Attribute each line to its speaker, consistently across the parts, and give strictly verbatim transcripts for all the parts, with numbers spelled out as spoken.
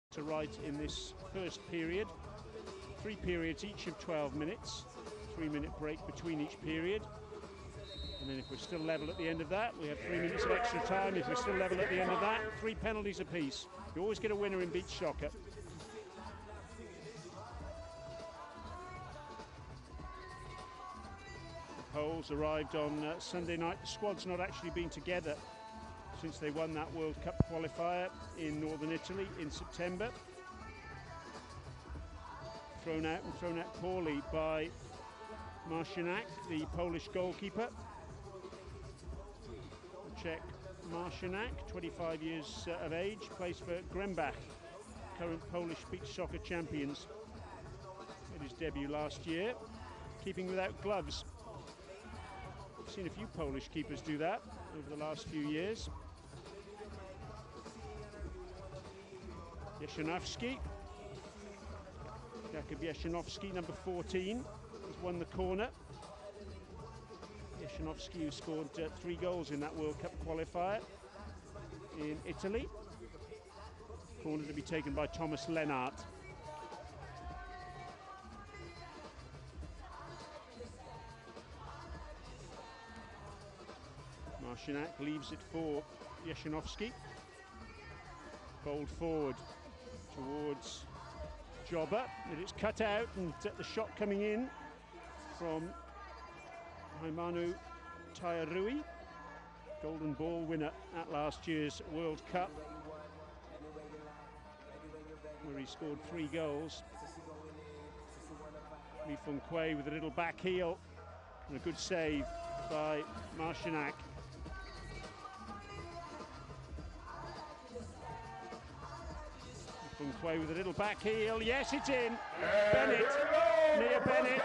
Speaker 1: To right in this first period. Three periods each of twelve minutes, three minute break between each period. And then if we're still level at the end of that, we have three minutes of extra time. If we're still level at the end of that, three penalties apiece. You always get a winner in beach soccer. The Poles arrived on uh, Sunday night. The squad's not actually been together since they won that World Cup qualifier in northern Italy in September. Thrown out and thrown out poorly by Marcinak, the Polish goalkeeper. Czech Marcinak, twenty-five years uh, of age, plays for Grembach, current Polish beach soccer champions. Made his debut last year, keeping without gloves. I've seen a few Polish keepers do that over the last few years. Jeszenowski, Jakub Jeszenowski, number fourteen, has won the corner. Jeszenowski, who scored uh, three goals in that World Cup qualifier in Italy. Corner to be taken by Thomas Lennart. Marcinak leaves it for Jeszenowski. Bowled forward towards Jobber, and it's cut out, and the shot coming in from Haimanu Tairui, Golden Ball winner at last year's World Cup, where he scored three goals. Lee Fung Kwei with a little back heel and a good save by Marcinak. Fung Kwei with a little back heel. Yes, it's in. Bennett, Nia Bennett.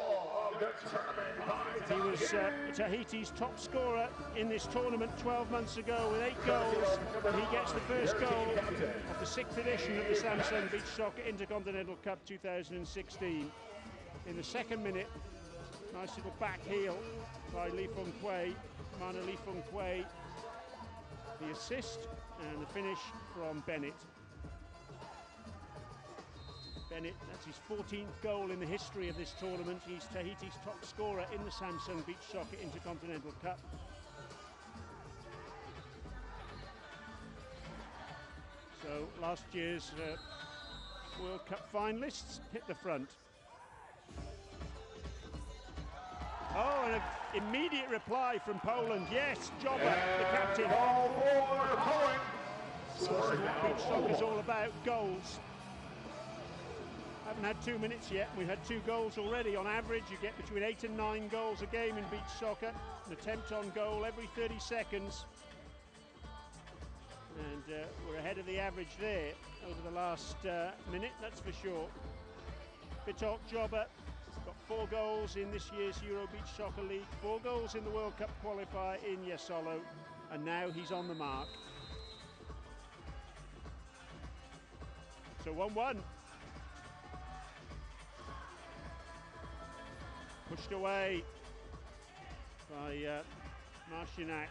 Speaker 1: He was uh, Tahiti's top scorer in this tournament twelve months ago with eight goals. And he gets the first goal of the sixth edition of the Samsung Beach Soccer Intercontinental Cup two thousand sixteen. In the second minute, nice little back heel by Lee Fung Kwei, Mana Lee Fung Kwei. The assist and the finish from Bennett. Bennett, that's his fourteenth goal in the history of this tournament. He's Tahiti's top scorer in the Samsung Beach Soccer Intercontinental Cup. So last year's uh, World Cup finalists hit the front. Oh, and an immediate reply from Poland. Yes, Jobber, the captain.
Speaker 2: All for Poland.
Speaker 1: That's what beach soccer's all about, goals. Haven't had two minutes yet. We've had two goals already. On average, you get between eight and nine goals a game in beach soccer. An attempt on goal every thirty seconds. And uh, we're ahead of the average there over the last uh, minute, that's for sure. Bitok Jobber got four goals in this year's Euro Beach Soccer League, four goals in the World Cup qualifier in Jesolo, and now he's on the mark. So one one. Pushed away by uh, Marcinak.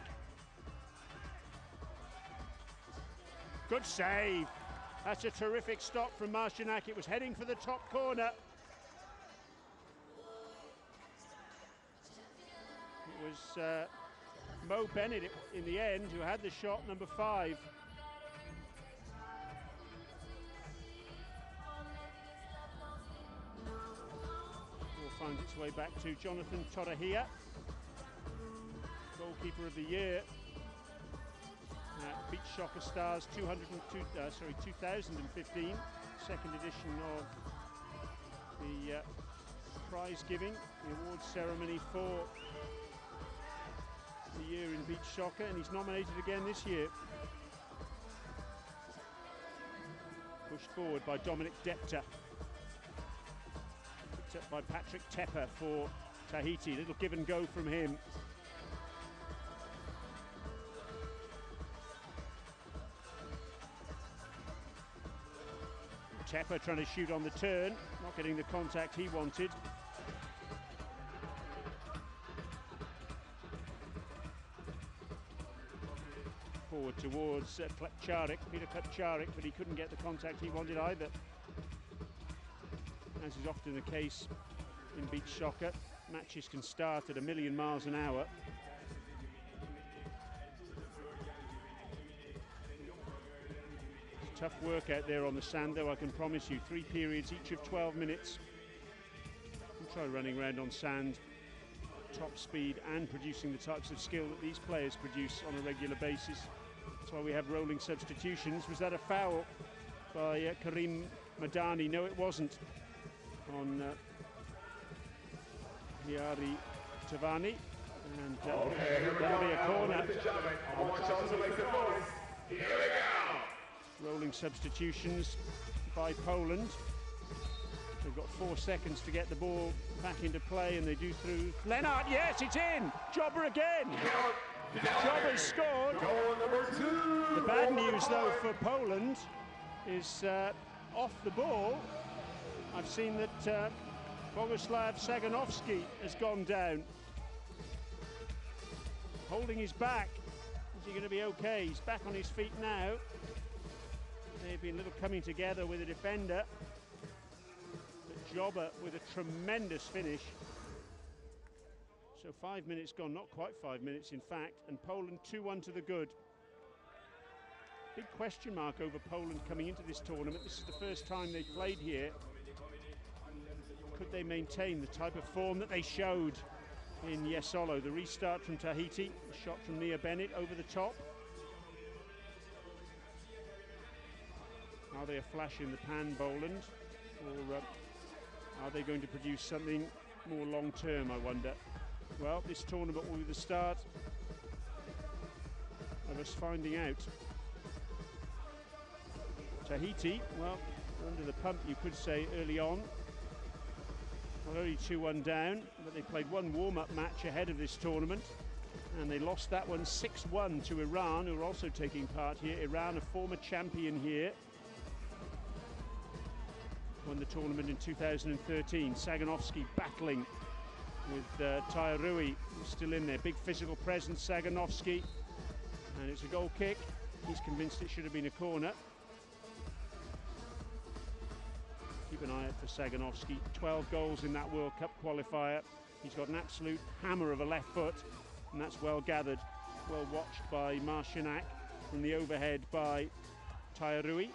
Speaker 1: Good save. That's a terrific stop from Marcinak. It was heading for the top corner. It was uh, Mo Bennett in the end who had the shot, number five. Finds its way back to Jonathan Torahia, goalkeeper of the year at Beach Soccer Stars two hundred two, uh, sorry, two thousand fifteen, second edition of the uh, prize giving, the awards ceremony for the year in beach soccer, and he's nominated again this year. Pushed forward by Dominic Depta. Up by Patrick Tepper for Tahiti. Little give and go from him. Tepper trying to shoot on the turn, not getting the contact he wanted. Forward towards uh, Klepcharik, Peter Klepcharik, but he couldn't get the contact he wanted either. As is often the case in beach soccer, matches can start at a million miles an hour. It's tough work out there on the sand, though, I can promise you. Three periods, each of twelve minutes. We'll try running around on sand, top speed, and producing the types of skill that these players produce on a regular basis. That's why we have rolling substitutions. Was that a foul by uh, Karim Madani? No, it wasn't. On uh, Hiari Tavani, and uh,
Speaker 2: Okay, here we
Speaker 1: that'll
Speaker 2: go.
Speaker 1: be a corner.
Speaker 2: Ladies and gentlemen, I want y'all to make some noise. Here we go.
Speaker 1: Rolling substitutions by Poland. They've got four seconds to get the ball back into play, and they do through Lennart. Yes, it's in. Jobber again. Jobber's scored.
Speaker 2: Goal number two.
Speaker 1: The bad news, though, for Poland is uh, off the ball. I've seen that uh, Boguslav Saganovsky has gone down. Holding his back. Is he going to be okay? He's back on his feet now. They've been a little coming together with a defender. But Jobber with a tremendous finish. So five minutes gone, not quite five minutes in fact, and Poland two one to the good. Big question mark over Poland coming into this tournament. This is the first time they've played here. Could they maintain the type of form that they showed in Jesolo? The restart from Tahiti, the shot from Nia Bennett over the top. Are they a flash in the pan, Poland? Or uh, are they going to produce something more long-term, I wonder? Well, this tournament will be the start of us finding out. Tahiti, well, under the pump, you could say, early on. Not only two one down, but they played one warm-up match ahead of this tournament, and they lost that one six one to Iran, who are also taking part here. Iran, a former champion here, won the tournament in two thousand thirteen. Saganovsky battling with uh, Tairui, who's still in there. Big physical presence, Saganovsky, and it's a goal kick. He's convinced it should have been a corner. Keep an eye out for Saganovsky. twelve goals in that World Cup qualifier. He's got an absolute hammer of a left foot, and that's well gathered, well watched by Marcinak, from the overhead by Tairui.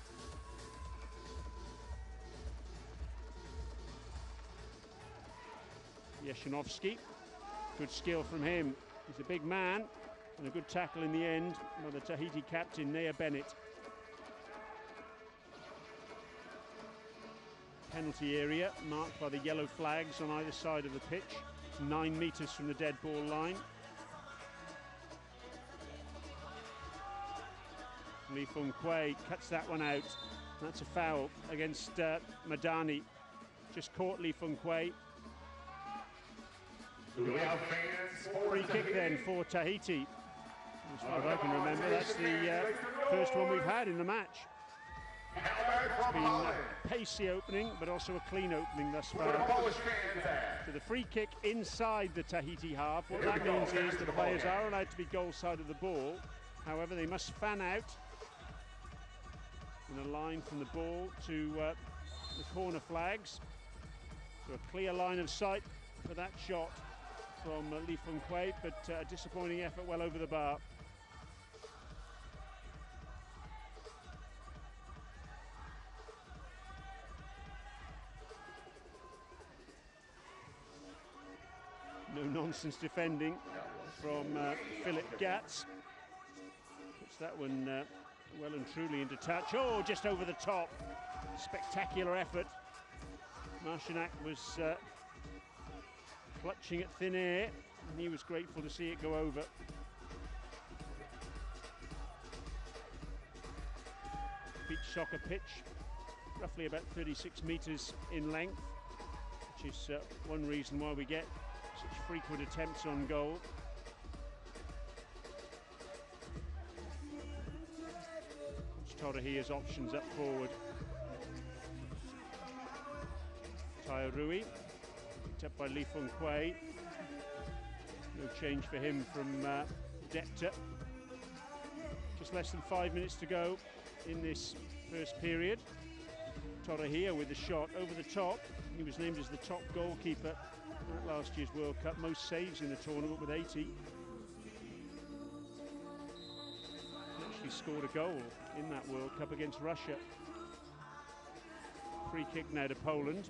Speaker 1: Jeshanovsky, good skill from him. He's a big man, and a good tackle in the end by the Tahiti captain, Nia Bennett. Penalty area marked by the yellow flags on either side of the pitch. It's nine metres from the dead ball line. Lee Fung Kwei cuts that one out. That's a foul against uh, Madani. Just caught Lee Fung Kwei. Free kick then for Tahiti. As far as I can remember, that's the uh, first one we've had in the match. It's been a pacey opening, but also a clean opening thus far. So the free kick inside the Tahiti half. What that means is the players are allowed to be goal side of the ball. However, they must fan out in a line from the ball to uh, the corner flags. So a clear line of sight for that shot from uh, Lee Fung Kwei, but uh, a disappointing effort well over the bar. No nonsense defending from uh, Philip Gatz. Puts that one uh, well and truly into touch. Oh, just over the top. Spectacular effort. Marcinak was uh, clutching at thin air, and he was grateful to see it go over. Beach soccer pitch, roughly about thirty-six metres in length, which is uh, one reason why we get such frequent attempts on goal. Torahia's options up forward. Tairui, picked up by Lee Fung Kwei. No change for him from uh, Depta. Just less than five minutes to go in this first period. Torahia with the shot over the top. He was named as the top goalkeeper at last year's World Cup. Most saves in the tournament with eighty. He actually scored a goal in that World Cup against Russia. Free kick now to Poland.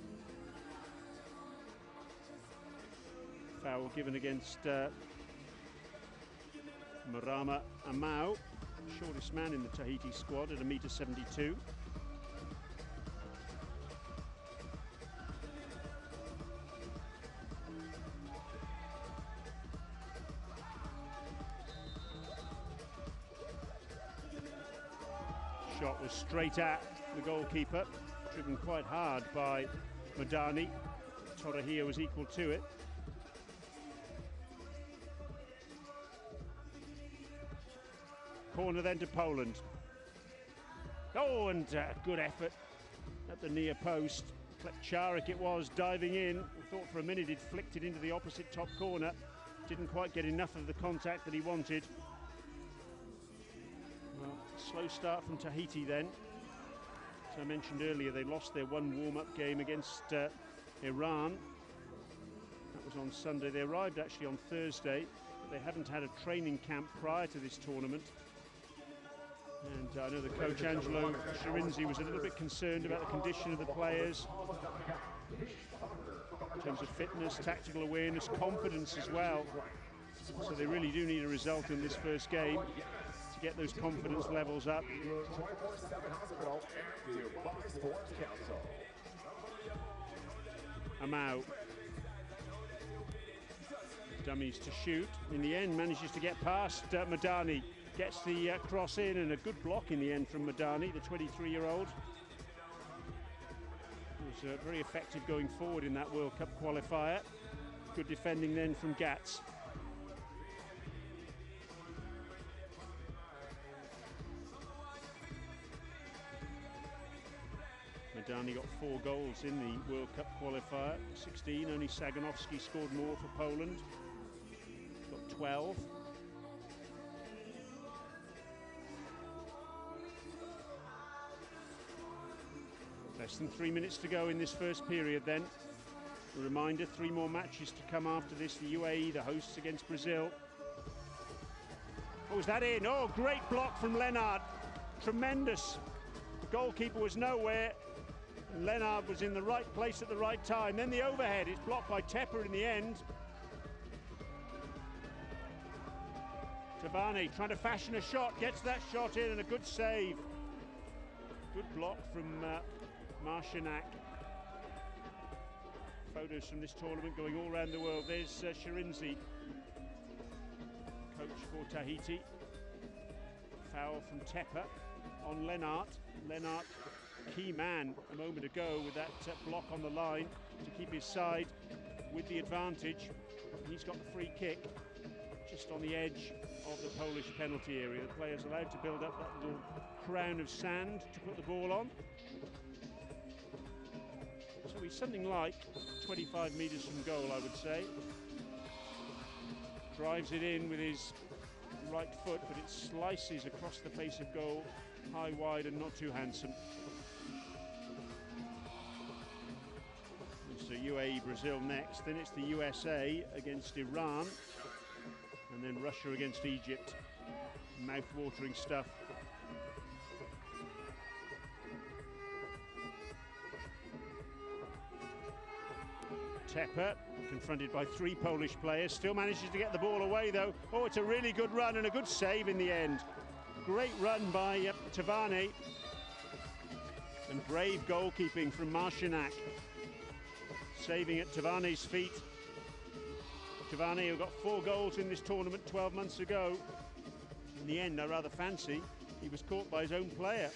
Speaker 1: Foul given against uh, Marama Amau, shortest man in the Tahiti squad at a metre seventy-two. Shot was straight at the goalkeeper, driven quite hard by Madani. Torahia was equal to it. Corner then to Poland. Oh, and uh, good effort at the near post. Klepcharek it was, diving in. We thought for a minute he'd flicked it into the opposite top corner. Didn't quite get enough of the contact that he wanted. Well, slow start from Tahiti then. As I mentioned earlier, they lost their one warm-up game against uh, Iran. That was on Sunday. They arrived actually on Thursday. But they haven't had a training camp prior to this tournament. And uh, I know the coach, Angelo Shirinzi, was a little bit concerned about the condition of the players in terms of fitness, tactical awareness, confidence as well. So they really do need a result in this first game to get those confidence levels up. Amau. Dummies to shoot. In the end, manages to get past uh, Madani. Gets the uh, cross in, and a good block in the end from Madani, the twenty-three-year-old. Was uh, very effective going forward in that World Cup qualifier. Good defending then from Gats. Madani got four goals in the World Cup qualifier. sixteen, only Saganovsky scored more for Poland. Got twelve. Less than three minutes to go in this first period then. A reminder, three more matches to come after this. The U A E, the hosts against Brazil. Oh, was that in? Oh, great block from Lennart. Tremendous. The goalkeeper was nowhere. And Lennart was in the right place at the right time. Then the overhead is blocked by Tepper in the end. Tavani trying to fashion a shot, gets that shot in, and a good save. Good block from uh, Marcinak. Photos from this tournament going all around the world. There's uh, Shirinzi, coach for Tahiti. Foul from Tepper on Lennart. Lennart, key man a moment ago with that uh, block on the line to keep his side with the advantage. He's got the free kick just on the edge of the Polish penalty area. The player's allowed to build up that little crown of sand to put the ball on. So he's something like twenty-five metres from goal, I would say. Drives it in with his right foot, but it slices across the face of goal, high, wide, and not too handsome. So U A E, Brazil next, then it's the U S A against Iran, and then Russia against Egypt. Mouth-watering stuff. Tepper, confronted by three Polish players, still manages to get the ball away though. Oh, it's a really good run and a good save in the end. Great run by uh, Tavani. And brave goalkeeping from Marcinak. Saving at Tavani's feet. Tavani, who got four goals in this tournament twelve months ago. In the end, I rather fancy he was caught by his own player.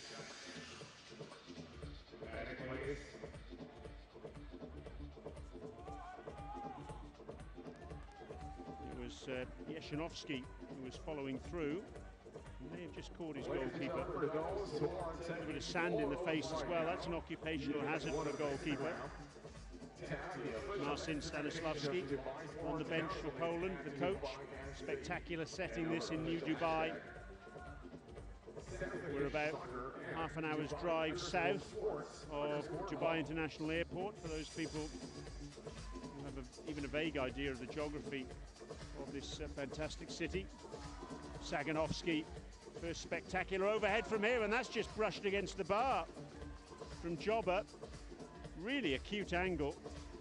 Speaker 1: It was uh, Yeshanovsky who was following through. He may have just caught his goalkeeper. A little bit of sand in the face as well. That's an occupational hazard for a goalkeeper. Marcin Stanislavski on the bench for Poland, the coach. Spectacular setting this in New Dubai. We're about half an hour's drive south of Dubai International Airport, for those people who have a, even a vague idea of the geography of this uh, fantastic city. Saganowski, first spectacular overhead from here, and that's just brushed against the bar from Jobber. Really acute angle.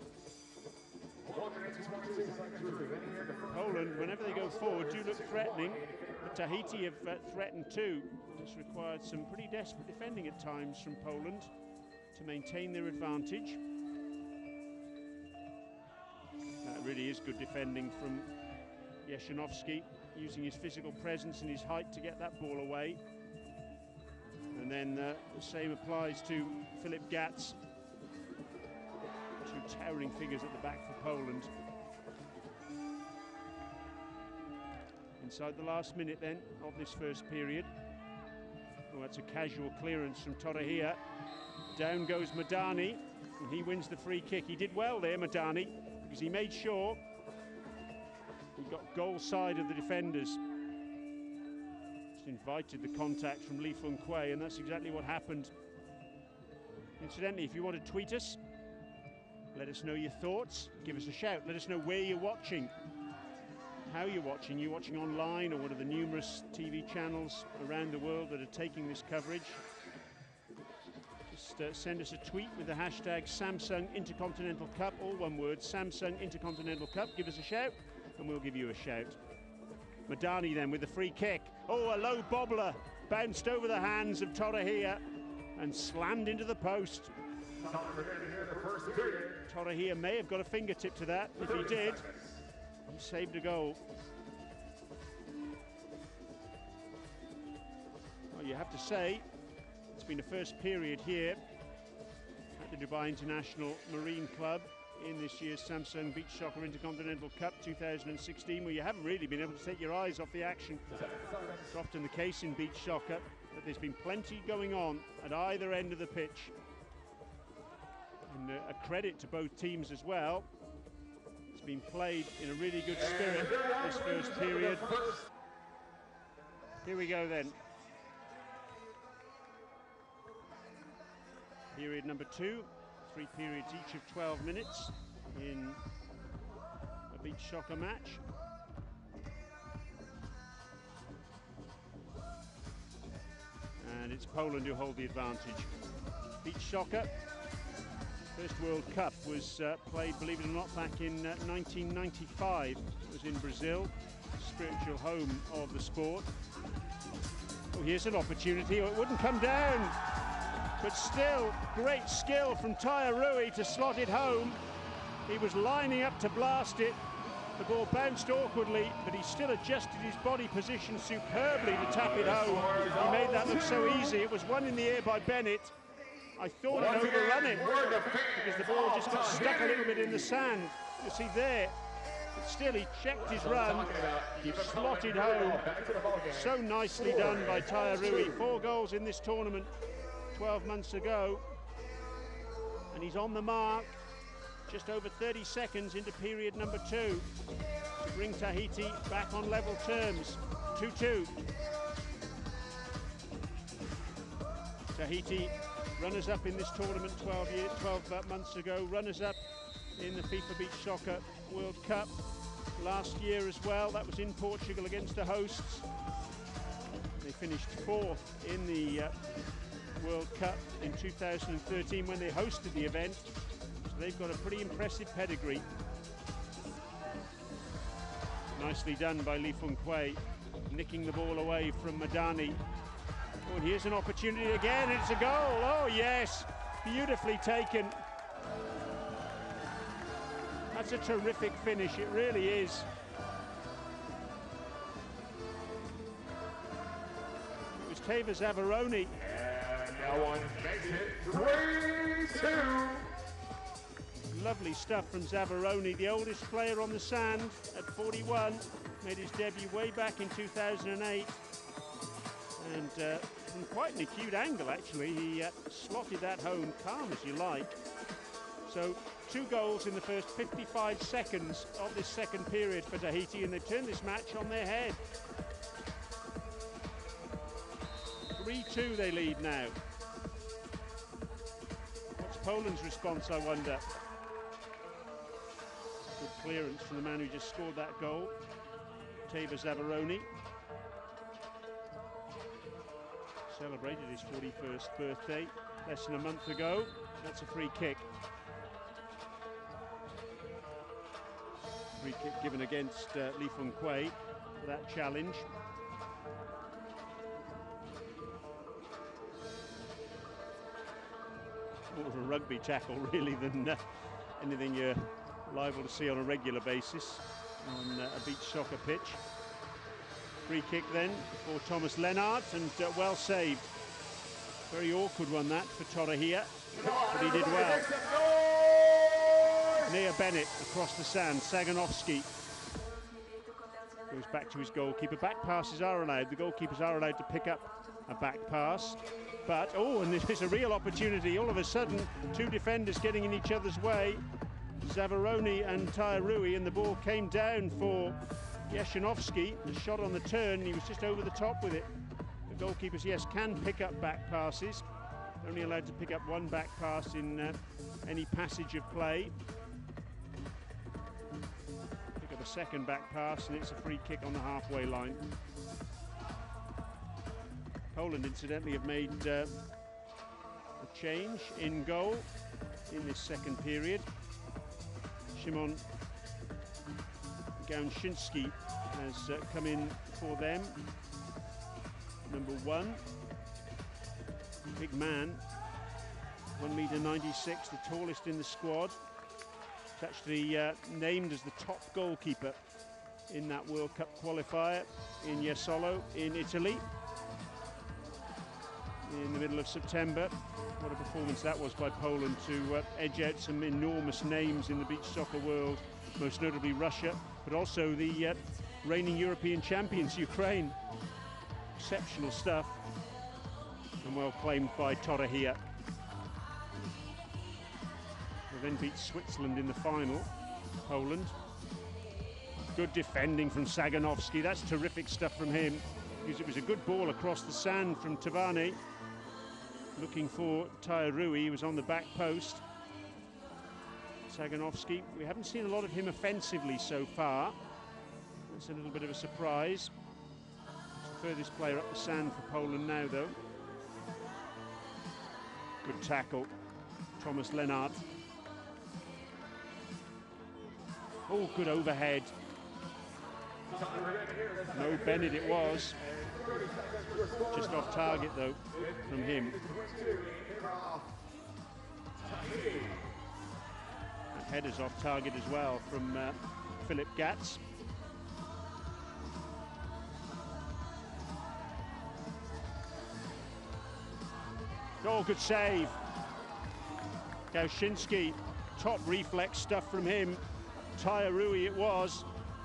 Speaker 1: Poland, whenever they go forward, do look threatening, but Tahiti have uh, threatened too. It's required some pretty desperate defending at times from Poland to maintain their advantage. That really is good defending from Jeszynovski, using his physical presence and his height to get that ball away. And then uh, the same applies to Filip Gatz. Two towering figures at the back for Poland. Inside the last minute then of this first period. Oh, that's a casual clearance from Torahia. Down goes Madani, and he wins the free kick. He did well there, Madani, because he made sure he got goal side of the defenders. Just invited the contact from Lee Fung Kwei, and that's exactly what happened. Incidentally, if you want to tweet us, let us know your thoughts, give us a shout, let us know where you're watching, how you're watching. You're watching online or one of the numerous T V channels around the world that are taking this coverage. Just uh, send us a tweet with the hashtag Samsung Intercontinental Cup, all one word, Samsung Intercontinental Cup. Give us a shout and we'll give you a shout. Madani then with the free kick. Oh, a low bobbler, bounced over the hands of Torahia and slammed into the post. Torahia may have got a fingertip to that. If he did, he saved a goal. Well, you have to say, it's been a first period here at the Dubai International Marine Club in this year's Samsung Beach Soccer Intercontinental Cup two thousand sixteen, where you haven't really been able to take your eyes off the action. It's often the case in beach soccer, but there's been plenty going on at either end of the pitch. And uh, a credit to both teams as well. It's been played in a really good spirit this first period. Here we go then. Period number two. Three periods each of twelve minutes in a beach soccer match. And it's Poland who hold the advantage. Beach soccer, first World Cup was uh, played, believe it or not, back in uh, nineteen ninety-five. It was in Brazil, spiritual home of the sport. Oh, here's an opportunity. Oh, it wouldn't come down. But still, great skill from Taya Rui to slot it home. He was lining up to blast it. The ball bounced awkwardly, but he still adjusted his body position superbly to tap it home. He made that look so easy. It was one in the air by Bennett. I thought it overrun it because the ball just got stuck a little bit in the sand. You see there, but still he checked his run. He slotted home. So nicely done by Taya Rui. Four goals in this tournament twelve months ago, and he's on the mark just over thirty seconds into period number two to bring Tahiti back on level terms. two two. Tahiti, runners-up in this tournament twelve, years, twelve uh, months ago, runners-up in the FIFA Beach Soccer World Cup last year as well. That was in Portugal against the hosts. They finished fourth in the uh, World Cup in two thousand thirteen when they hosted the event, so they've got a pretty impressive pedigree. Nicely done by Lee Fung Kwei, nicking the ball away from Madani. Oh, and here's an opportunity again, and it's a goal. Oh yes, beautifully taken. That's a terrific finish, it really is. It was Teva Zavaroni.
Speaker 2: Now on makes it three two.
Speaker 1: Lovely stuff from Zavaroni, the oldest player on the sand at forty-one. Made his debut way back in two thousand eight. And uh, from quite an acute angle, actually. He uh, slotted that home, calm as you like. So two goals in the first fifty-five seconds of this second period for Tahiti, and they've turned this match on their head. three two they lead now. What's Poland's response, I wonder? Good clearance from the man who just scored that goal, Teva Zavaroni. Celebrated his forty-first birthday less than a month ago. That's a free kick. Free kick given against uh, Lee Fung Kwei for that challenge. More of a rugby tackle really than uh, anything you're liable to see on a regular basis on uh, a beach soccer pitch. Free kick then for Thomas Lennart, and uh, well saved. Very awkward one that for Torahia, but he did well. Nia Bennett across the sand. Saganovsky goes back to his goalkeeper. Back passes are allowed. The goalkeepers are allowed to pick up a back pass. But, oh, and there's a real opportunity. All of a sudden, two defenders getting in each other's way. Zavaroni and Tairui, and the ball came down for Yashinovsky. The shot on the turn, he was just over the top with it. The goalkeepers, yes, can pick up back passes. They're only allowed to pick up one back pass in uh, any passage of play. Pick up a second back pass, and it's a free kick on the halfway line. Poland, incidentally, have made uh, a change in goal in this second period. Szymon Gałczyński has uh, come in for them. Number one, big man, one meter ninety-six, the tallest in the squad. He's actually uh, named as the top goalkeeper in that World Cup qualifier in Jesolo in Italy in the middle of September. What a performance that was by Poland to uh, edge out some enormous names in the beach soccer world, most notably Russia, but also the uh, reigning European champions, Ukraine. Exceptional stuff, and well claimed by Torahia. They then beat Switzerland in the final, Poland. Good defending from Saganovsky. That's terrific stuff from him, because it was a good ball across the sand from Tavane. Looking for Tairui, he was on the back post. Saganovsky, we haven't seen a lot of him offensively so far. That's a little bit of a surprise. It's the furthest player up the sand for Poland now, though. Good tackle, Thomas Lennart. Oh, good overhead. No Bennett it was. Just off target though from him. That header's off target as well from uh, Philip Gatz. Oh, good save. Gałczyński, top reflex stuff from him. Tairui it was.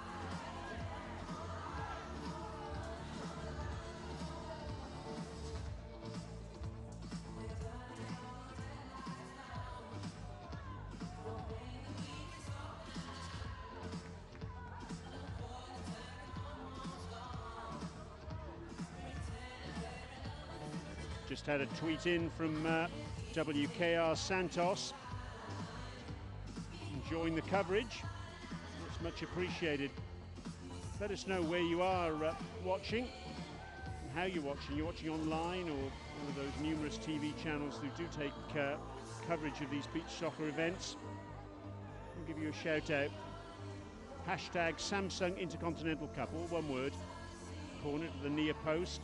Speaker 1: Just had a tweet in from uh, W K R Santos, enjoying the coverage. It's much appreciated. Let us know where you are uh, watching and how you're watching. You're watching online or one of those numerous T V channels who do take uh, coverage of these beach soccer events. I'll give you a shout out. Hashtag Samsung Intercontinental Cup, all one word. Corner to the near post.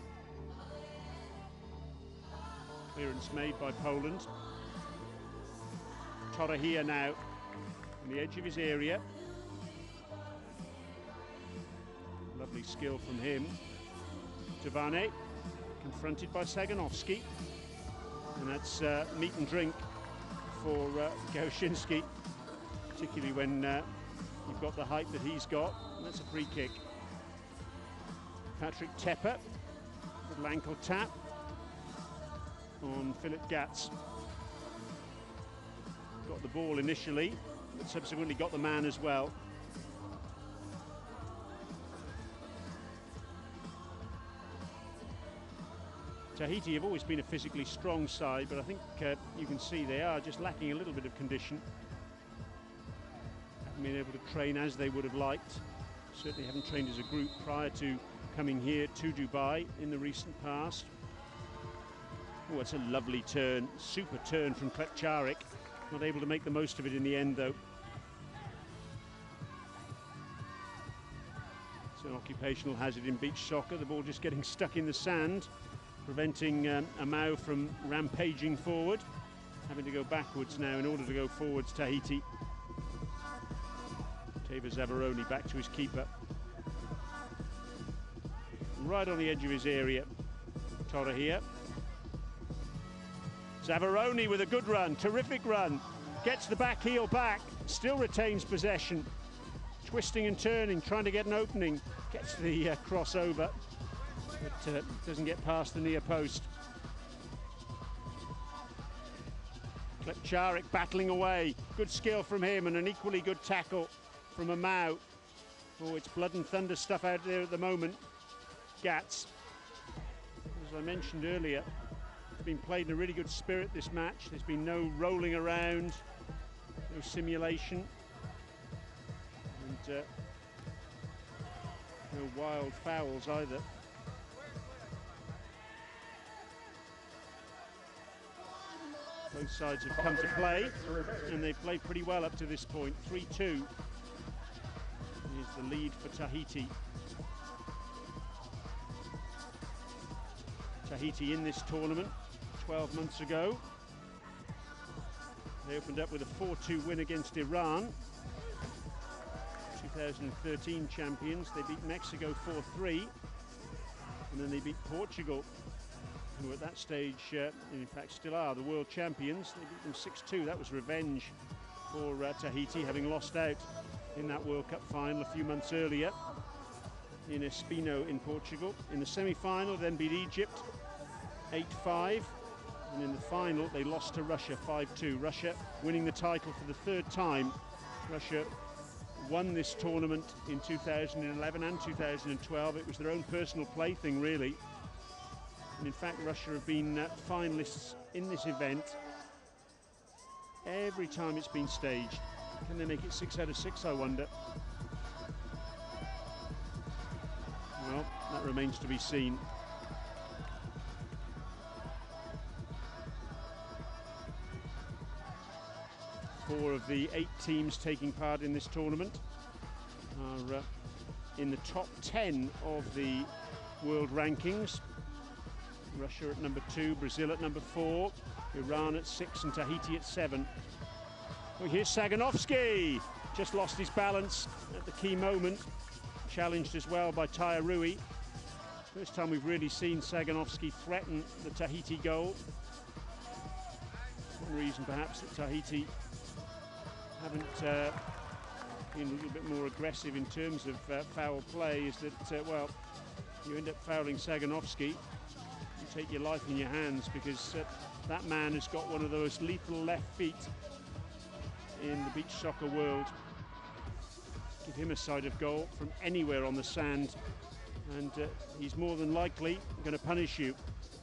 Speaker 1: Clearance made by Poland. Torahia now on the edge of his area. Lovely skill from him. Tavane confronted by Saganovsky. And that's uh, meat and drink for uh, Gałczyński, particularly when uh, you've got the height that he's got. And that's a free kick. Patrick Tepper, little ankle tap on Philip Gatz. Got the ball initially, but subsequently got the man as well. Tahiti have always been a physically strong side, but I think uh, you can see they are just lacking a little bit of condition. Haven't been able to train as they would have liked. Certainly haven't trained as a group prior to coming here to Dubai in the recent past. Oh, it's a lovely turn, super turn from Klepcharik. Not able to make the most of it in the end, though. It's an occupational hazard in beach soccer, the ball just getting stuck in the sand, preventing um, Amau from rampaging forward. Having to go backwards now in order to go forwards, Tahiti. Teva Zavaroni back to his keeper. Right on the edge of his area, Torahia. Zavaroni with a good run, terrific run. Gets the back heel back, still retains possession. Twisting and turning, trying to get an opening. Gets the uh, crossover, but uh, doesn't get past the near post. Klepcharik battling away. Good skill from him and an equally good tackle from Amau. Oh, it's blood and thunder stuff out there at the moment. Gats, as I mentioned earlier, it's been played in a really good spirit this match. There's been no rolling around, no simulation, and uh, no wild fouls either. Both sides have come to play, and they've played pretty well up to this point. three two is the lead for Tahiti. Tahiti in this tournament twelve months ago. They opened up with a four two win against Iran. two thousand thirteen champions. They beat Mexico four three, and then they beat Portugal, who at that stage, uh, in fact, still are the world champions. They beat them six two. That was revenge for uh, Tahiti, having lost out in that World Cup final a few months earlier in Espino in Portugal. In the semi-final, then beat Egypt eight five, and in the final, they lost to Russia five two. Russia winning the title for the third time. Russia won this tournament in two thousand eleven and two thousand twelve. It was their own personal plaything, really. And in fact, Russia have been uh, finalists in this event every time it's been staged. Can they make it six out of six, I wonder? Well, that remains to be seen. Four of the eight teams taking part in this tournament are uh, in the top ten of the world rankings. Russia at number two, Brazil at number four, Iran at six, and Tahiti at seven. Well, here's Saganovsky, just lost his balance at the key moment, challenged as well by Taya Rui. First time we've really seen Saganovsky threaten the Tahiti goal. One reason perhaps that Tahiti haven't uh, been a little bit more aggressive in terms of uh, foul play is that, uh, well, you end up fouling Saganovsky. You take your life in your hands, because uh, that man has got one of those lethal left feet in the beach soccer world. Give him a side of goal from anywhere on the sand, and uh, he's more than likely going to punish you.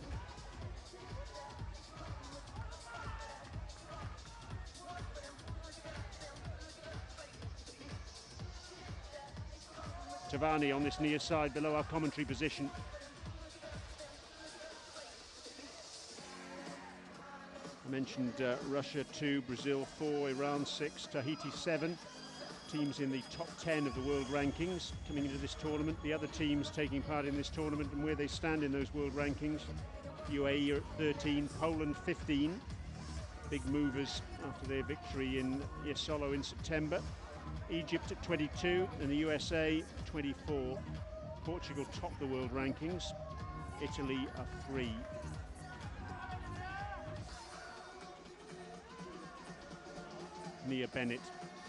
Speaker 1: Tavani on this near side below our commentary position. I mentioned uh, Russia two, Brazil four, Iran six, Tahiti seven. Teams in the top ten of the world rankings coming into this tournament. The other teams taking part in this tournament and where they stand in those world rankings. U A E are at thirteen, Poland fifteen. Big movers after their victory in Jesolo in September. Egypt at twenty-two and the U S A twenty-four. Portugal top the world rankings. Italy are three. Nia Bennett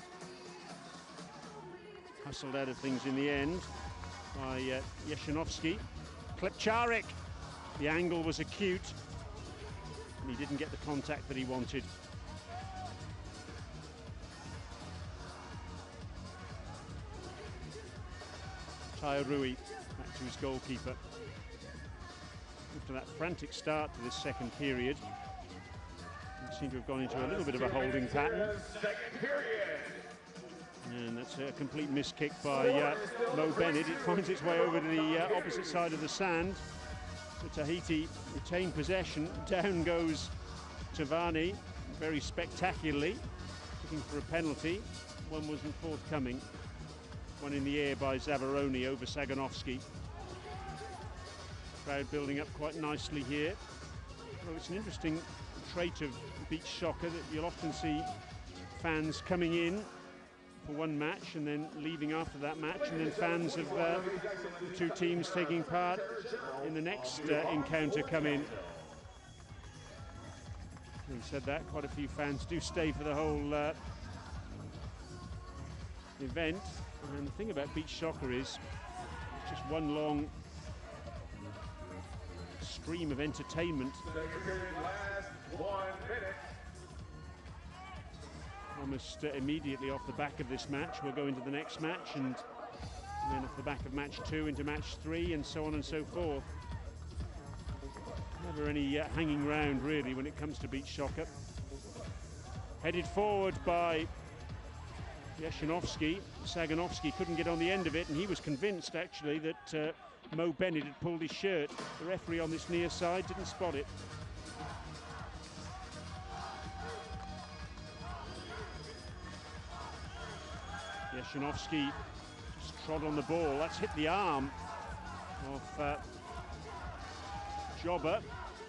Speaker 1: hustled out of things in the end by uh, Yeshanovsky. Klepcharik, the angle was acute and he didn't get the contact that he wanted. Taya Rui back to his goalkeeper. After that frantic start to this second period, they seem to have gone into a little bit of a holding pattern. And that's a complete miss kick by uh, Mo Bennett. It finds its way over to the uh, opposite side of the sand. So Tahiti retain possession. Down goes Tavani very spectacularly, looking for a penalty. One wasn't forthcoming. One in the air by Zavaroni over Saganovsky. Crowd building up quite nicely here. Well, it's an interesting trait of beach soccer that you'll often see fans coming in for one match and then leaving after that match, and then fans of uh, the two teams taking part in the next uh, encounter come in. Having said that, quite a few fans do stay for the whole uh, event. And the thing about beach soccer is it's just one long stream of entertainment. Almost uh, immediately off the back of this match, we'll go into the next match, and, and then off the back of match two into match three, and so on and so forth. Never any uh, hanging round really when it comes to beach soccer. Headed forward by Yashinovsky. Saganovsky couldn't get on the end of it, and he was convinced actually that uh, Mo Bennett had pulled his shirt. The referee on this near side didn't spot it. Yashinovsky just trod on the ball. That's hit the arm of uh, Jobber.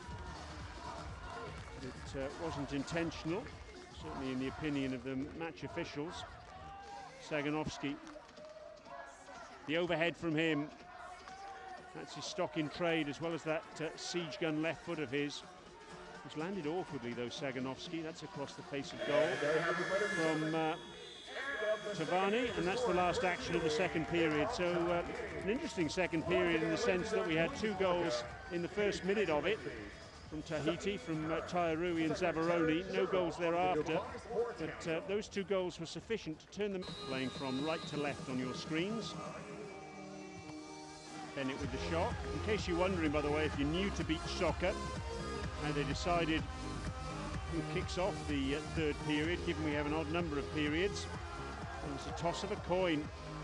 Speaker 1: It uh, wasn't intentional, certainly in the opinion of the match officials. Saganovsky, the overhead from him, that's his stock in trade, as well as that uh, siege gun left foot of his. He's landed awkwardly though, Saganovsky. That's across the face of goal from uh, Tavani, and that's the last action of the second period. So uh, an interesting second period in the sense that we had two goals in the first minute of it from Tahiti, from uh, Tairui and Zavaroni, no goals thereafter, but uh, those two goals were sufficient to turn them. Playing from right to left on your screens. Bennett with the shot. In case you're wondering, by the way, if you're new to beach soccer, how they decided who kicks off the uh, third period, given we have an odd number of periods. It was a toss of a coin,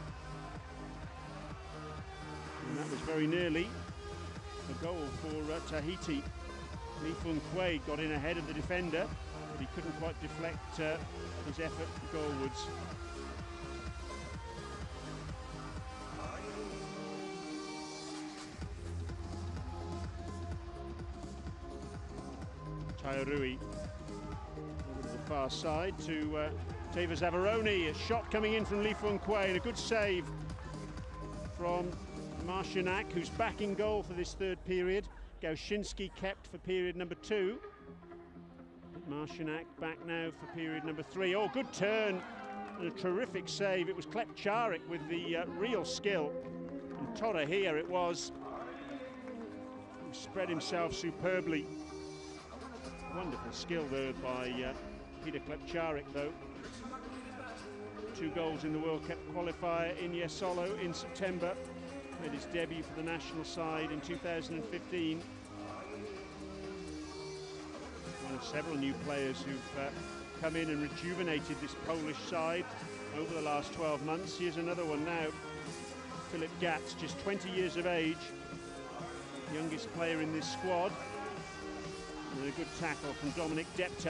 Speaker 1: and that was very nearly a goal for uh, Tahiti. Lee Fung Kwei got in ahead of the defender, but he couldn't quite deflect uh, his effort goalwards. Tairui over to the far side to uh, Teva Zavaroni. A shot coming in from Lee Fung Kwei, and a good save from Marcianak, who's back in goal for this third period. Gaushinsky kept for period number two. Marcianak back now for period number three. Oh, good turn and a terrific save. It was Klepcharik with the uh, real skill. And Tora here it was, who spread himself superbly. Wonderful skill there by uh, Peter Klepcharik, though. Two goals in the World Cup qualifier in Jesolo in September. Made his debut for the national side in two thousand fifteen. One of several new players who've uh, come in and rejuvenated this Polish side over the last twelve months. Here's another one now. Philip Gatz, just twenty years of age, youngest player in this squad. And a good tackle from Dominic Depta.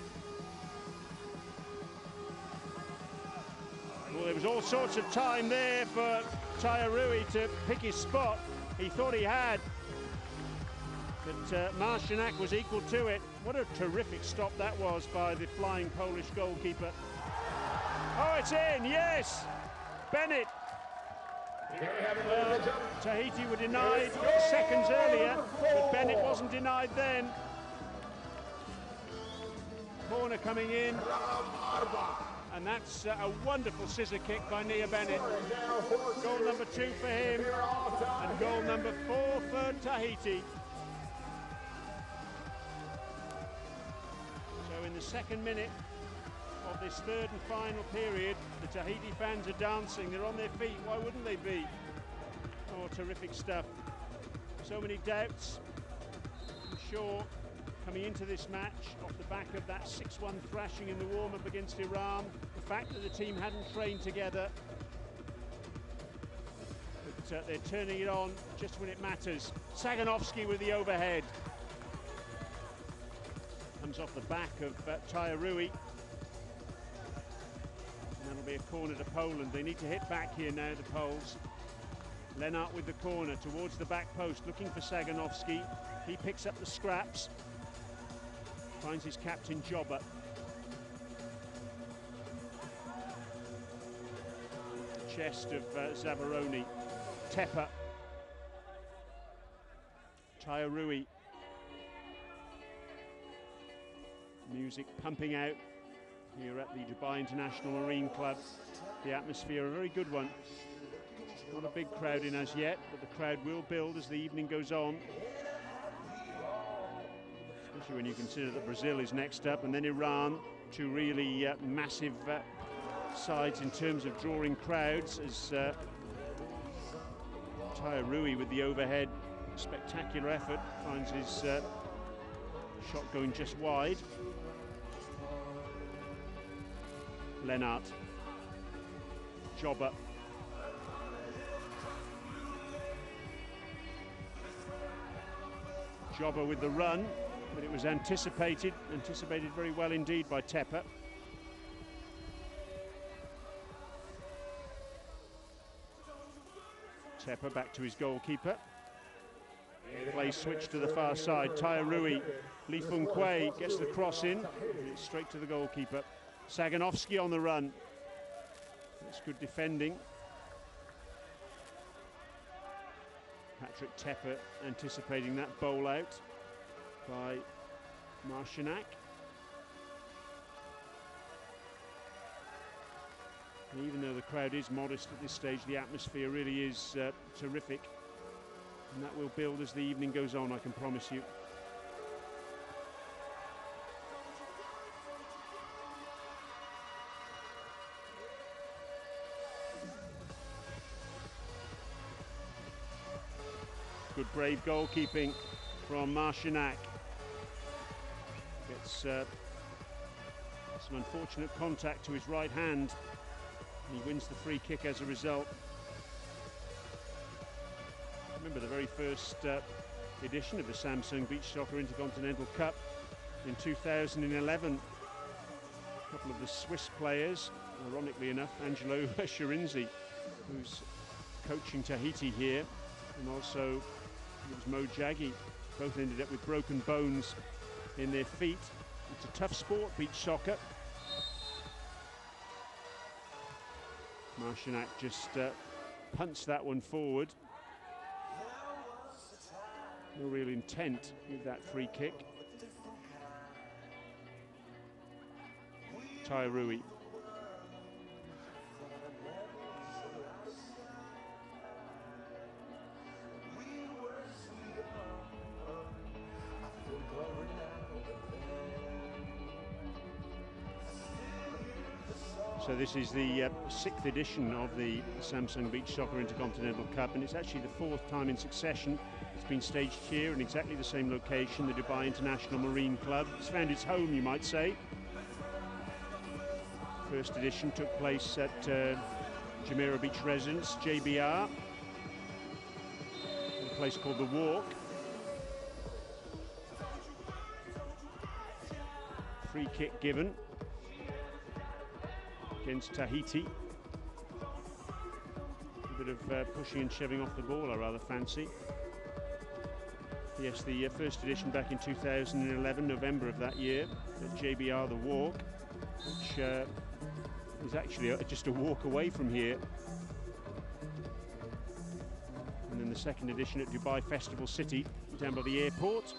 Speaker 1: Well, there was all sorts of time there for Tairui to pick his spot. He thought he had, but uh, Marcianak was equal to it. What a terrific stop that was by the flying Polish goalkeeper. Oh, it's in, yes! Bennett. Uh, Tahiti were denied seconds earlier, but Bennett wasn't denied then. Corner coming in. And that's uh, a wonderful scissor kick by Nia Bennett. Goal number two for him, and goal number four for Tahiti. So in the second minute of this third and final period, the Tahiti fans are dancing. They're on their feet. Why wouldn't they be? Oh, terrific stuff. So many doubts, sure, coming into this match, off the back of that six one thrashing in the warm-up against Iran, the fact that the team hadn't trained together, but uh, they're turning it on just when it matters. Saganovsky with the overhead. Comes off the back of uh, Taya Rui. And that'll be a corner to Poland. They need to hit back here now, the Poles. Lennart with the corner towards the back post, looking for Saganovsky. He picks up the scraps. Finds his captain, Jobber. The chest of uh, Zabaroni. Tepper. Taya Rui. Music pumping out here at the Dubai International Marine Club. The atmosphere, a very good one. Not a big crowd in as yet, but the crowd will build as the evening goes on. Especially when you consider that Brazil is next up, and then Iran, two really uh, massive uh, sides in terms of drawing crowds, as uh, Taya Rui with the overhead. Spectacular effort, finds his uh, shot going just wide. Lennart. Jobber. Jobber with the run, but it was anticipated, anticipated very well indeed by Tepper. Tepper back to his goalkeeper. Play switch to the far side. Taya Rui. Li Fenghui gets the cross in, straight to the goalkeeper. Saganovsky on the run. That's good defending. Patrick Tepper anticipating that bowl out by Marcinak. Even though the crowd is modest at this stage, the atmosphere really is uh, terrific. And that will build as the evening goes on, I can promise you. Good brave goalkeeping from Marcinak. Gets uh, some unfortunate contact to his right hand. And he wins the free kick as a result. Remember the very first uh, edition of the Samsung Beach Soccer Intercontinental Cup in two thousand eleven. A couple of the Swiss players, ironically enough, Angelo Shirinzi, who's coaching Tahiti here, and also it was Mo Jaggi. Both ended up with broken bones in their feet. It's a tough sport, beach soccer. Marcinak just uh, punts that one forward. No real intent with that free kick. Taya Rui. So this is the uh, sixth edition of the Samsung Beach Soccer Intercontinental Cup, and it's actually the fourth time in succession it's been staged here in exactly the same location, the Dubai International Marine Club. It's found its home, you might say. First edition took place at uh, Jumeirah Beach Residence, J B R, a place called The Walk. Free kick given against Tahiti. A bit of uh, pushing and shoving off the ball, I rather fancy. Yes, the uh, first edition back in two thousand eleven, November of that year, at J B R The Walk, which uh, is actually a, just a walk away from here. And then the second edition at Dubai Festival City, down by the airport.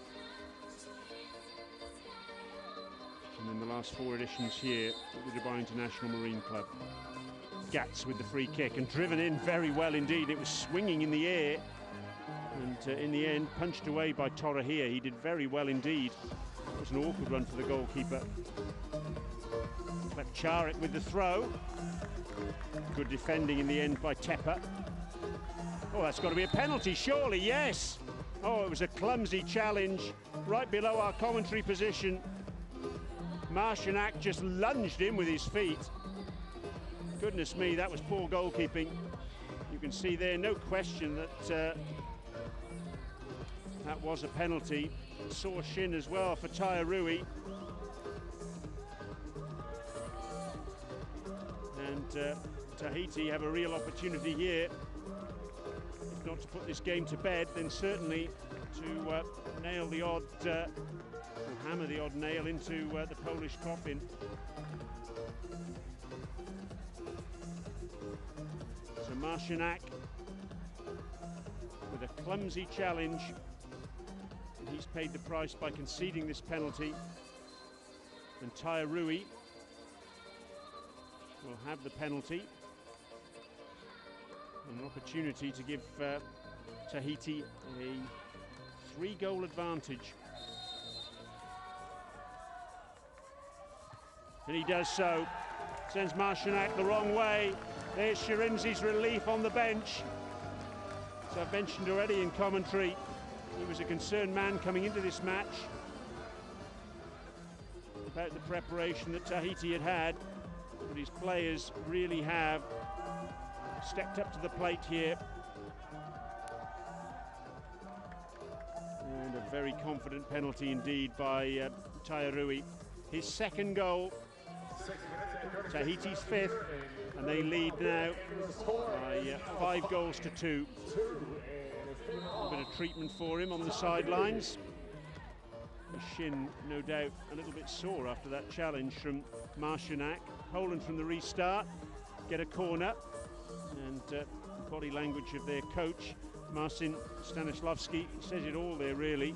Speaker 1: And then the last four editions here at the Dubai International Marine Club. Gats with the free kick and driven in very well indeed. It was swinging in the air and uh, in the end punched away by Torahia. He did very well indeed. It was an awkward run for the goalkeeper. Klepcharik with the throw. Good defending in the end by Tepper. Oh, that's got to be a penalty, surely, yes. Oh, it was a clumsy challenge right below our commentary position. Marcinak just lunged in with his feet. Goodness me, that was poor goalkeeping. You can see there, no question that uh, that was a penalty. Sore shin as well for Taya Rui. And uh, Tahiti have a real opportunity here. If not to put this game to bed, then certainly to uh, nail the odd, uh, or hammer the odd nail into uh, the Polish coffin. So Marcinak with a clumsy challenge. And he's paid the price by conceding this penalty. And Taya Rui will have the penalty. An opportunity to give uh, Tahiti a three-goal advantage. And he does so. Sends Marcinak the wrong way. There's Shirinzi's relief on the bench. As I've mentioned already in commentary, he was a concerned man coming into this match about the preparation that Tahiti had had, but his players really have stepped up to the plate here. And a very confident penalty indeed by uh, Taya Rui. His second goal, Tahiti's fifth, and they lead now by uh, five goals to two. A bit of treatment for him on the sidelines. His shin, no doubt, a little bit sore after that challenge from Marcinak. Poland from the restart, get a corner. And uh, the body language of their coach, Marcin Stanislavski, says it all there, really.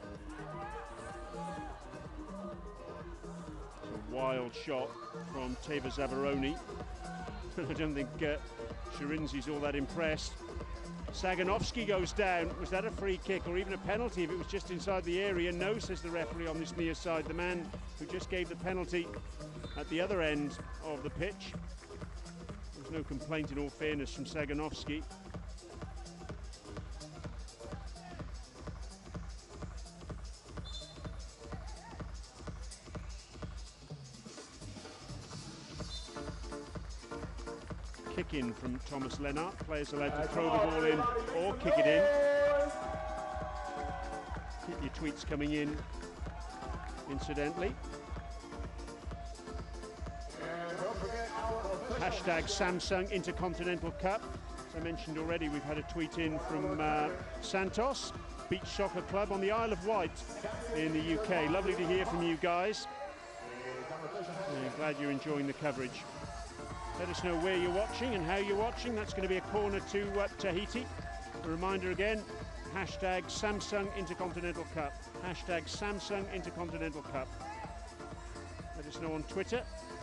Speaker 1: It's a wild shot from Teva Zabaroni. I don't think uh, Shirinzi's all that impressed. Saganovsky goes down. Was that a free kick or even a penalty if it was just inside the area? No, says the referee on this near side. The man who just gave the penalty at the other end of the pitch. There's no complaint, in all fairness, from Saganovsky. Kick in from Thomas Lennart. Players allowed to throw the ball in or kick it in. Keep your tweets coming in, incidentally. Hashtag Samsung Intercontinental Cup. As I mentioned already, we've had a tweet in from uh, Santos Beach Soccer Club on the Isle of Wight in the U K. Lovely to hear from you guys. I'm glad you're enjoying the coverage. Let us know where you're watching and how you're watching. That's going to be a corner to uh, Tahiti. A reminder again, hashtag Samsung Intercontinental Cup. Hashtag Samsung Intercontinental Cup. Let us know on Twitter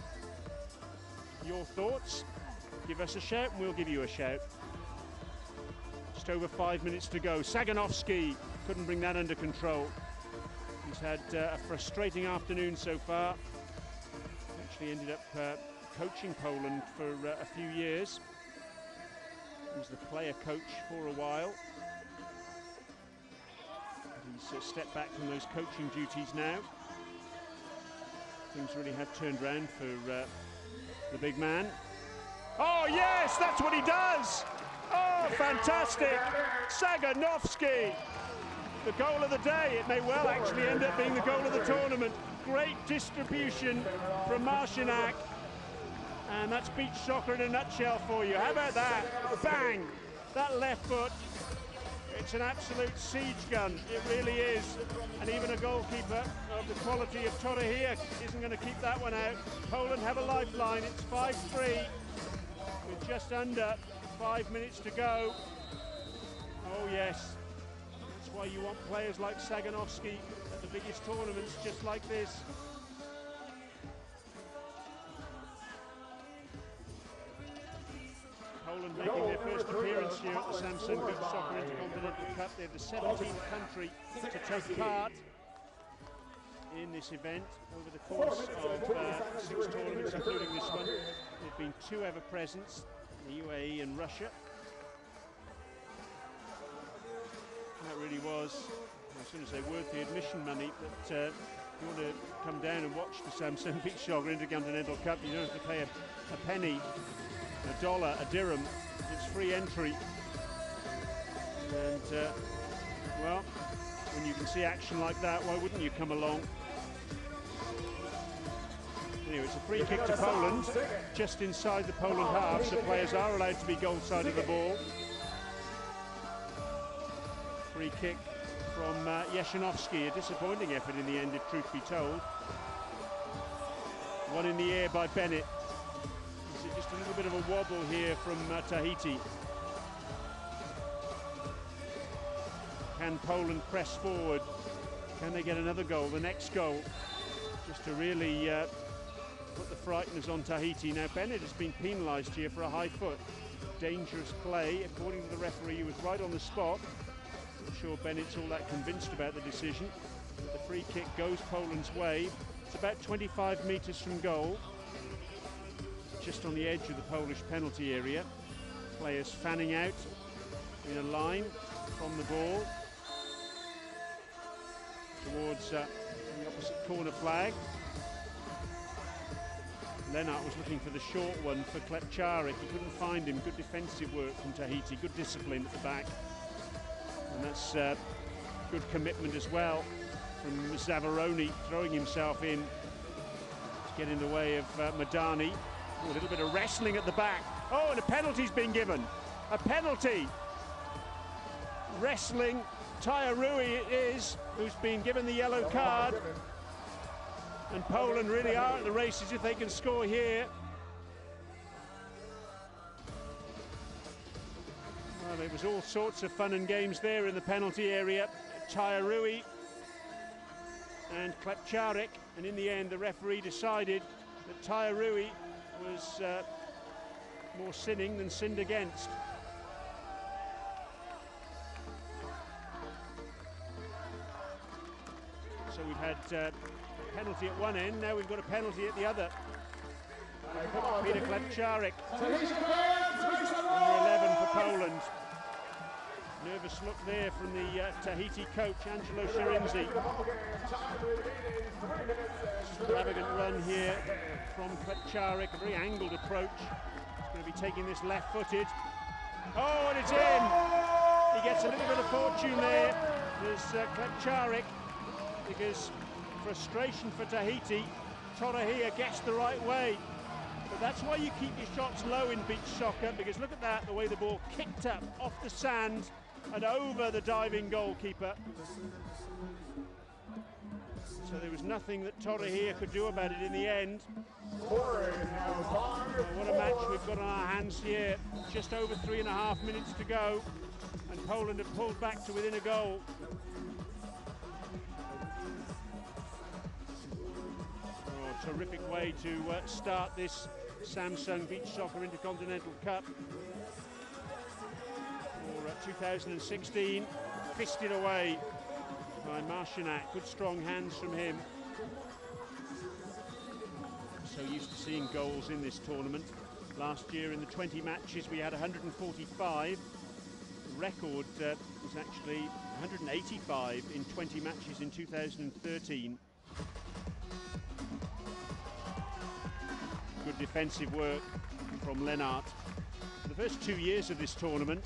Speaker 1: your thoughts. Give us a shout and we'll give you a shout. Just over five minutes to go. Saganovsky couldn't bring that under control. He's had uh, a frustrating afternoon so far. Actually ended up uh, coaching Poland for uh, a few years. He was the player coach for a while. He's uh, stepped back from those coaching duties now. Things really have turned around for uh, the big man. Oh yes, that's what he does! Oh, fantastic! Saganovsky! The goal of the day. It may well actually end up being the goal of the tournament. Great distribution from Marcinak. And that's beach soccer in a nutshell for you. How about that? Bang! That left foot. It's an absolute siege gun. It really is. And even a goalkeeper of the quality of Torrehia isn't going to keep that one out. Poland have a lifeline. It's five three with just under five minutes to go. Oh yes. That's why you want players like Saganovsky at the biggest tournaments just like this. Poland making their first appearance here at the Samsung Beach Soccer Intercontinental Cup. They're the seventeenth country to take part in this event over the course of uh, six tournaments, including this one. There have been two ever presents, the U A E and Russia. That really was, I was going to say worth the admission money, but uh, if you want to come down and watch the Samsung Beach Soccer Intercontinental Cup, you don't have to pay a, a penny, a dollar, a dirham. It's free entry. And, uh, well, when you can see action like that, why wouldn't you come along? Anyway, it's a free kick to Poland, just inside the Poland half, so players are allowed to be goal side of the ball. Free kick from uh, Jeszynovski, a disappointing effort in the end, if truth be told. One in the air by Bennett. Is it just a little bit of a wobble here from uh, Tahiti? Can Poland press forward? Can they get another goal, the next goal, just to really uh, put the frighteners on Tahiti? Now, Bennett has been penalised here for a high foot. Dangerous play, according to the referee, who was right on the spot. I'm sure Bennett's all that convinced about the decision. The free kick goes Poland's way. It's about twenty-five metres from goal, just on the edge of the Polish penalty area. Players fanning out in a line from the ball towards uh, the opposite corner flag. Lennart was looking for the short one for Klepčárik. He couldn't find him. Good defensive work from Tahiti, good discipline at the back. And that's uh, good commitment as well from Zavaroni, throwing himself in to get in the way of uh, Madani. Ooh, a little bit of wrestling at the back. Oh, and a penalty's been given. A penalty. Wrestling. Taya Rui it is, who's been given the yellow card. And Poland really are at the races if they can score here. Well, there was all sorts of fun and games there in the penalty area. Taya Rui and Klepčárik, and in the end the referee decided that Taya Rui was uh, more sinning than sinned against. So we've had uh, a penalty at one end, now we've got a penalty at the other. Peter Klepčárik, number eleven for Poland. Nervous look there from the uh, Tahiti coach, Angelo Shirinzi. Extravagant run here from Klepčárik, a very angled approach. He's going to be taking this left-footed. Oh, and it's in! He gets a little bit of fortune there. There's uh, Klepčárik, because frustration for Tahiti. Torahia gets the right way. But that's why you keep your shots low in beach soccer, because look at that, the way the ball kicked up off the sand and over the diving goalkeeper. So there was nothing that Torahia could do about it in the end. Oh, what a match we've got on our hands here. Just over three and a half minutes to go, and Poland have pulled back to within a goal. Oh, terrific way to uh, start this Samsung Beach Soccer Intercontinental Cup for uh, two thousand sixteen. Fisted away by Marcinak. Good strong hands from him. So used to seeing goals in this tournament. Last year in the twenty matches we had one hundred forty-five. The record uh, was actually one hundred eighty-five in twenty matches in two thousand thirteen. Good defensive work from Lennart. For the first two years of this tournament,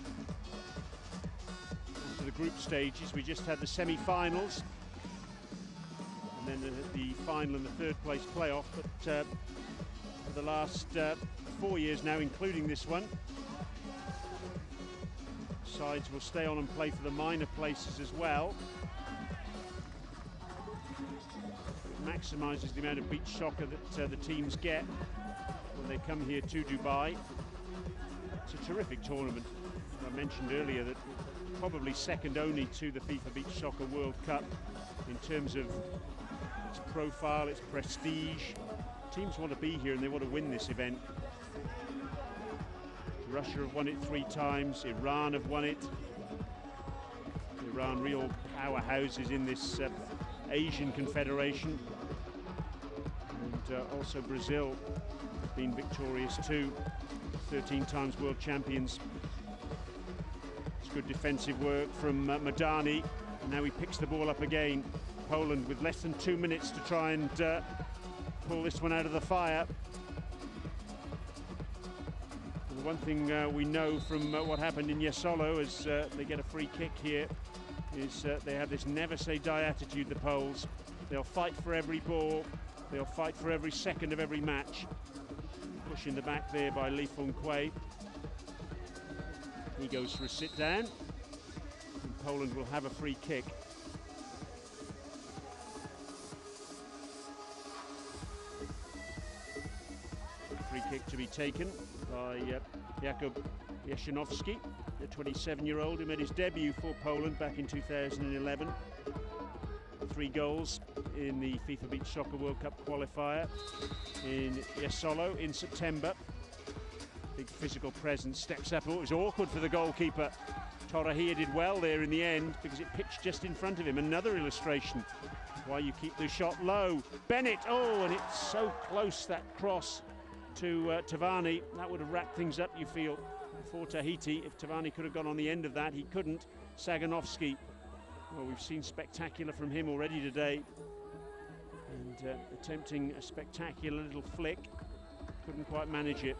Speaker 1: after the group stages, we just had the semi-finals and then the, the final and the third place playoff. But uh, for the last uh, four years now, including this one, sides will stay on and play for the minor places as well. Maximises the amount of beach soccer that uh, the teams get when they come here to Dubai. It's a terrific tournament. I mentioned earlier that probably second only to the FIFA Beach Soccer World Cup in terms of its profile, its prestige. Teams want to be here and they want to win this event. Russia have won it three times, Iran have won it. Iran, real powerhouses in this uh, Asian Confederation. And uh, also Brazil has been victorious too, thirteen times world champions. It's good defensive work from uh, Madani, and now he picks the ball up again. Poland with less than two minutes to try and uh, pull this one out of the fire. And the one thing uh, we know from uh, what happened in Jesolo as uh, they get a free kick here is uh, they have this never say die attitude, the Poles. They'll fight for every ball, they'll fight for every second of every match. Push in the back there by Lee Fung Kwei. He goes for a sit down, and Poland will have a free kick. Free kick to be taken by uh, Jakub Jeszynovski, the twenty-seven-year-old who made his debut for Poland back in two thousand eleven. Three goals in the FIFA Beach Soccer World Cup qualifier in Jesolo in September. Big physical presence, steps up. Oh, it was awkward for the goalkeeper. Torahia did well there in the end because it pitched just in front of him. Another illustration why you keep the shot low. Bennett, oh, and it's so close, that cross to uh, Tavani. That would have wrapped things up, you feel, for Tahiti. If Tavani could have gone on the end of that, he couldn't. Saganovski, well, we've seen spectacular from him already today. And uh, attempting a spectacular little flick, couldn't quite manage it.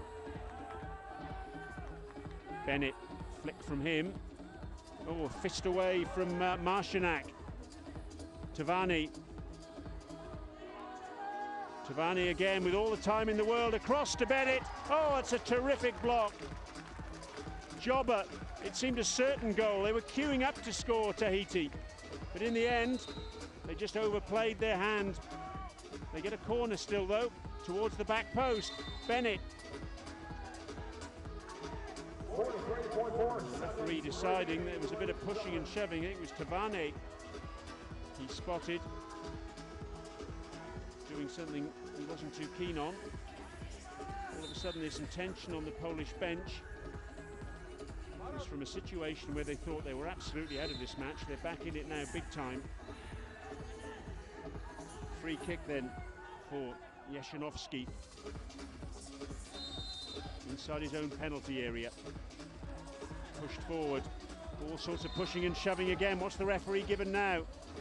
Speaker 1: Bennett, flick from him. Oh, a fist away from uh, Marcinak. Tavani. Tavani again with all the time in the world, across to Bennett. Oh, it's a terrific block. Jobber, it seemed a certain goal. They were queuing up to score, Tahiti. But in the end, they just overplayed their hand. They get a corner still, though, towards the back post. Bennett. Referee deciding that it was a bit of pushing and shoving. It was Tavani. He spotted doing something he wasn't too keen on. All of a sudden there's some tension on the Polish bench. It was from a situation where they thought they were absolutely out of this match. They're back in it now big time. Free kick then for Jeszynovski inside his own penalty area. Pushed forward, all sorts of pushing and shoving again. What's the referee given now?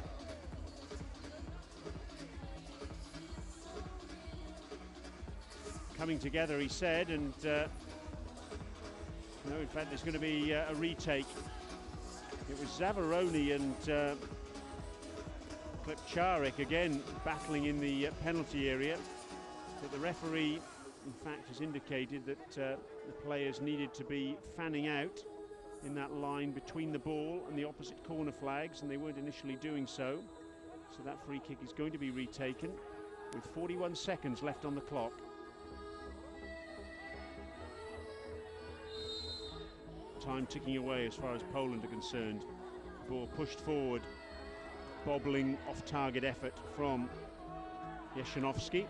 Speaker 1: Coming together, he said, and uh, no, in fact, there's going to be uh, a retake. It was Zavaroni and uh, Klepcharik again battling in the uh, penalty area, but the referee, in fact, has indicated that uh, the players needed to be fanning out in that line between the ball and the opposite corner flags, and they weren't initially doing so. So that free kick is going to be retaken with forty-one seconds left on the clock. Time ticking away as far as Poland are concerned. Ball pushed forward, bobbling off-target effort from Jeszynovski.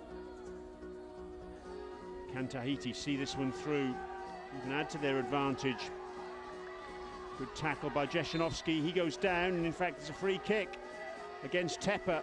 Speaker 1: Can Tahiti see this one through and add to their advantage? Good tackle by Jeszynovski. He goes down, and in fact it's a free kick against Tepa.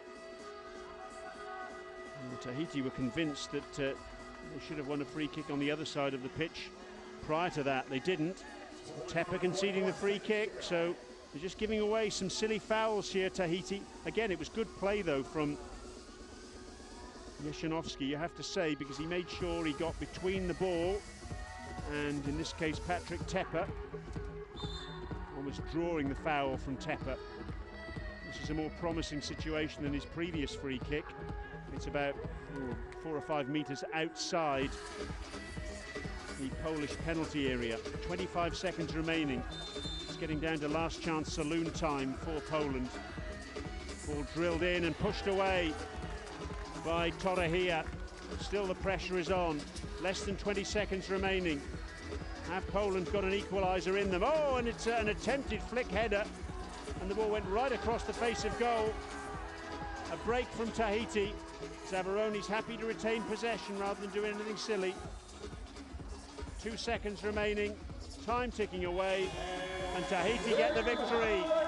Speaker 1: And Tahiti were convinced that uh, they should have won a free kick on the other side of the pitch. Prior to that, they didn't. Tepa conceding the free kick, so they're just giving away some silly fouls here, Tahiti. Again, it was good play, though, from Jeszynovski, you have to say, because he made sure he got between the ball and, in this case, Patrick Tepa, almost drawing the foul from Tepa. This is a more promising situation than his previous free kick. It's about oh, four or five metres outside the Polish penalty area. twenty-five seconds remaining. It's getting down to last chance saloon time for Poland. Ball drilled in and pushed away by Torahia. Still the pressure is on. Less than twenty seconds remaining. Have Poland got an equaliser in them? Oh, and it's an attempted flick header, and the ball went right across the face of goal. A break from Tahiti. Zavaroni's happy to retain possession rather than do anything silly. Two seconds remaining, time ticking away, and Tahiti get the victory.